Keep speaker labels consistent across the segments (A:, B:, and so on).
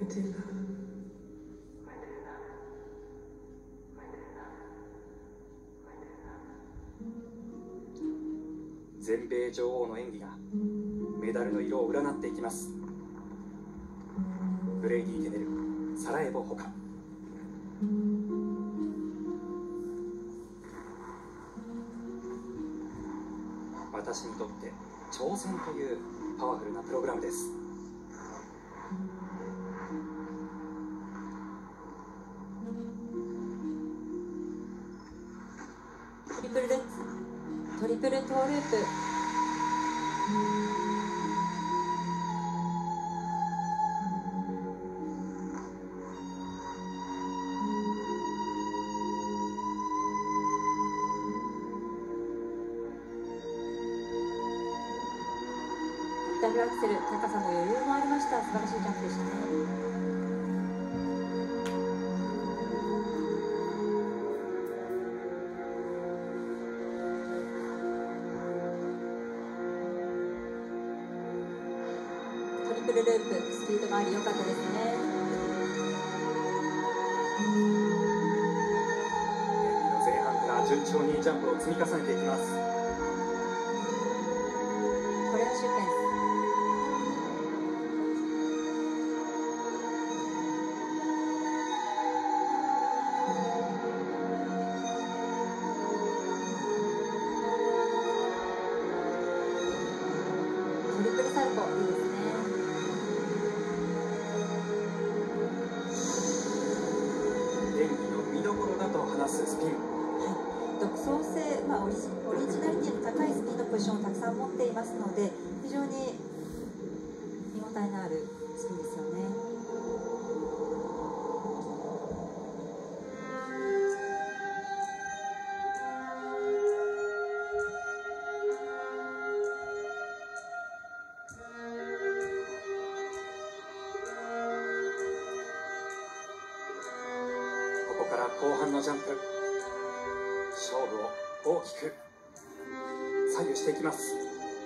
A: 全米女王の演技がメダルの色を占っていきます。ブレイディ・テネル、サラエボ・ホカ。私にとって挑戦というパワフルなプログラムです。
B: トリプルルッツ、トリプルトーループ。ダブルアクセル、高さも余裕もありました。素晴らしいジャンプでしたね。トリプルループ、スピードもあり良かったですね。
A: 演技の前半から順調にジャンプを積み重ねていきます。
B: これはシークエンス。トリプルサルコウ、いいですね。
A: 演技の見どころだと話すスピン。
B: 独創性、オリジナリティの高いスピンのポジションをたくさん持っていますので、非常に見応えのあるスピンですよね。
A: ここから後半のジャンプ、勝負を大きく左右していきます。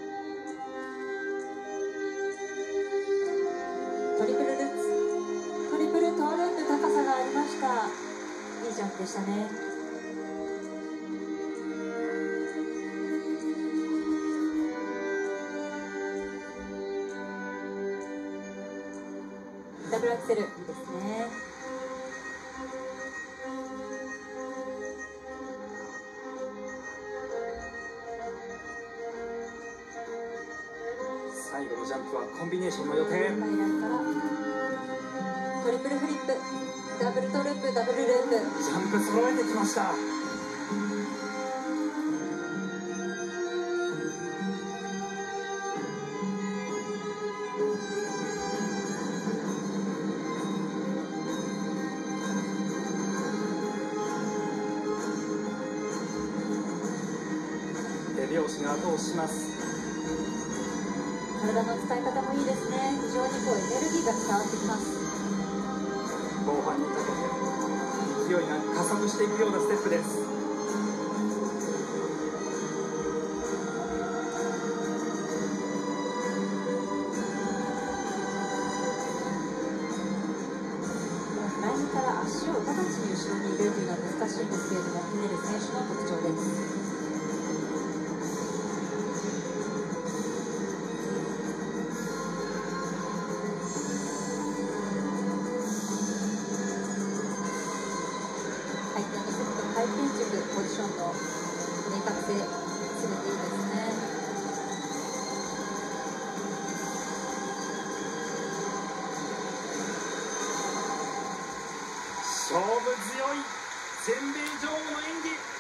B: トリプルルッツ、トリプルトーループ、高さがありました。いいジャンプでしたね。ダブルアクセル、いいですね。
A: 最後のジャンプはコンビネーションの予定。
B: トリプルフリップ、ダブルトループ、ダブルループ。
A: ジャンプ揃えてきました。手拍子が後押しします。
B: 体の使い方もいいですね。非常にエネルギーが伝わってきます。
A: 後半にかけて勢いが加速していくようなステップです。
B: フライングから足を直ちに後ろに入れるというのは難しいんですけれども、ひねる選手の特徴です。回転軸、ポジションの明確性、すべていいですね。
A: 勝負強い全米女王の演技。